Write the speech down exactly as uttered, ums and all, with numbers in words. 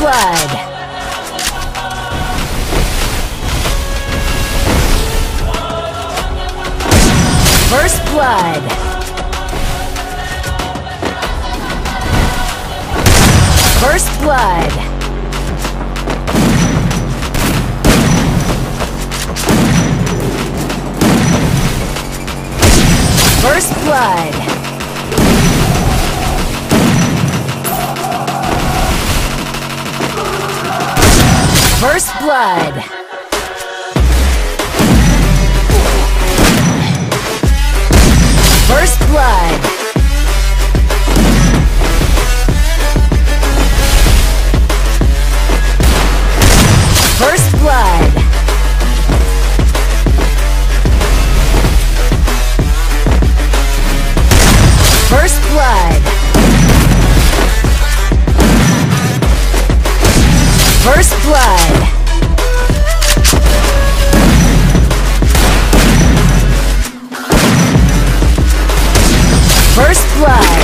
blood. First blood. First blood. First blood. First blood. First blood. First blood. First blood. First blood. First blood.